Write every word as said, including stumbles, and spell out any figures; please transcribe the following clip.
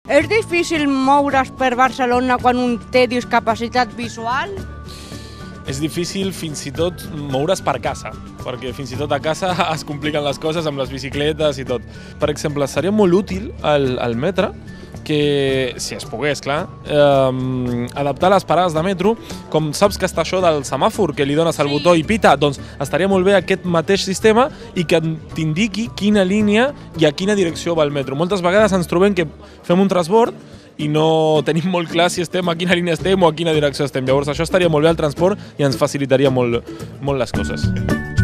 És difícil moure's per Barcelona quan un té discapacitat visual? És difícil fins i tot moure's per casa, perquè fins i tot a casa es compliquen les coses amb les bicicletes i tot. Per exemple, seria molt útil al, al metre que, si es pogués, clar, eh, adaptar les parades de metro, com saps que està això del semàfor, que li dones el botó i pita, doncs estaria molt bé aquest mateix sistema i que t'indiqui quina línia i a quina direcció va el metro. Moltes vegades ens trobem que fem un transbord i no tenim molt clar si estem a quina línia estem o a quina direcció estem. Llavors això estaria molt bé al transport i ens facilitaria molt, molt les coses.